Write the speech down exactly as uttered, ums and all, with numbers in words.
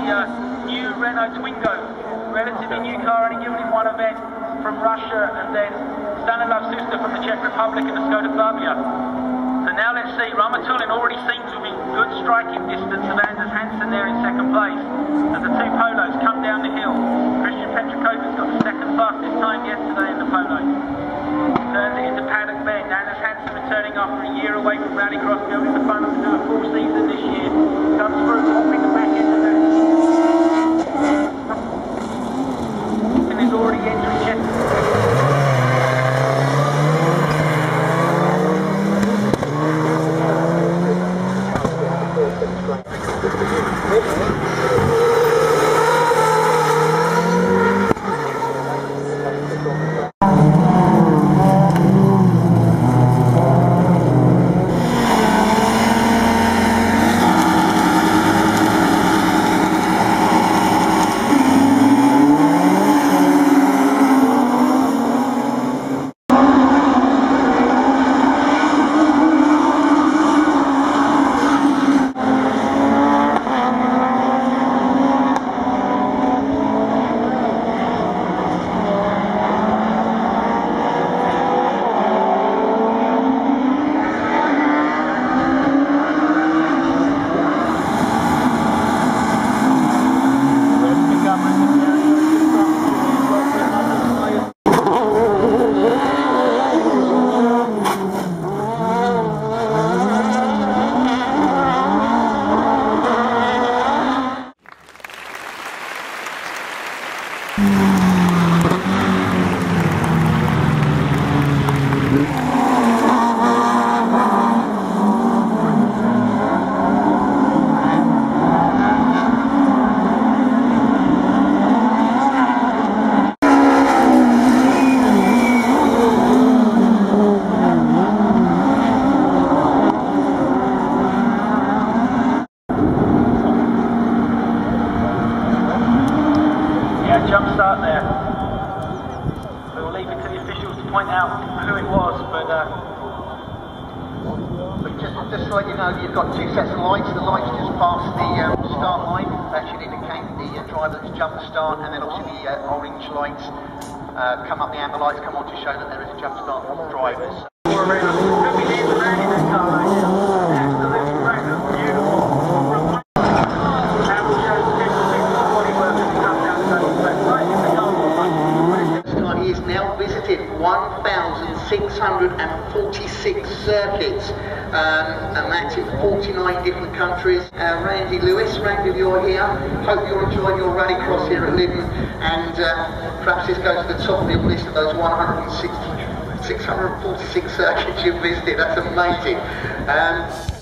uh, new Renault Twingo, relatively new car, only given in one event from Russia, and then Stanislav Suster from the Czech Republic and the Skoda Fabia. So now let's see, Ramatulin already seems within good striking distance of Anders Hansen there in second place as the two polos come down the hill. Christian Petrakova's got the second fastest time yesterday in the polo. Turns it into paddock bend. Anders Hansen returning after a year away from Rallycross, building the phone to do a full season this year. Comes through, hopping the back end of that. And is already entering Chester. Jump start there. We'll leave it to the officials to point out who it was, but uh, but just, just so you know, you've got two sets of lights. The lights just past the um, start line. That should indicate the uh, driver that's jumped the start, and then obviously the uh, orange lights uh, come up, the amber lights come on to show that there is a jump start for the drivers. Could be near the man in that car right now. Absolutely random, beautiful. one thousand six hundred forty-six circuits, um, and that's in forty-nine different countries. Uh, Randy Lewis, Randy, you're here. Hope you're enjoying your rallycross here at Lydden, and uh, perhaps this goes to the top of your list of those one hundred sixty, six hundred forty-six circuits you've visited. That's amazing. Um,